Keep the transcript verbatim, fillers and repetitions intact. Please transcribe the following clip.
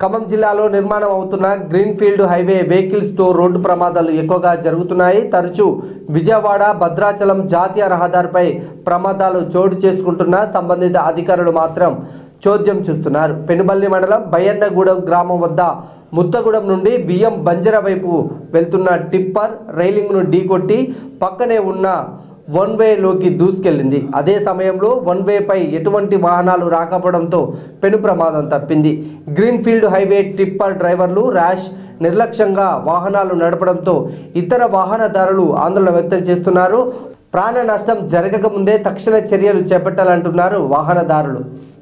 ఖమ్మం జిల్లాలో నిర్మాణం అవుతున్న గ్రీన్ఫీల్డ్ హైవే వెహికల్స్తో రోడ్డు ప్రమాదాలు ఎక్కువగా జరుగుతున్నాయి. తరచూ విజయవాడ భద్రాచలం జాతీయ రహదారిపై ప్రమాదాలు చోటు చేసుకుంటున్న సంబంధిత అధికారులు మాత్రం చోద్యం చూస్తున్నారు. పెనుబల్లి మండలం బయ్యన్నగూడెం గ్రామం వద్ద ముత్తగూడెం నుండి బియ్యం బంజర వైపు వెళ్తున్న టిప్పర్ రైలింగ్ను ఢీకొట్టి పక్కనే ఉన్న వన్ వేలోకి దూసుకెళ్లింది. అదే సమయంలో వన్ వేపై ఎటువంటి వాహనాలు రాకపోవడంతో పెను ప్రమాదం తప్పింది. Greenfield highway tipper drivers rash నిర్లక్ష్యంగా వాహనాలు నడపడంతో ఇతర వాహనదారులు ఆందోళన వ్యక్తం చేస్తున్నారు. ప్రాణ నష్టం జరగకముందే తక్షణ చర్యలు చేపట్టాలంటున్నారు వాహనదారులు.